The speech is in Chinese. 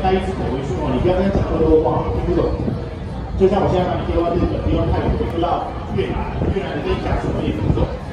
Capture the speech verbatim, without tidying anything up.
带一支口为书哦，你不要跟他讲那么多话，听不懂。就像我现在帮你切换日本，不用泰国，就到越南，越南你跟你讲什么也听不懂。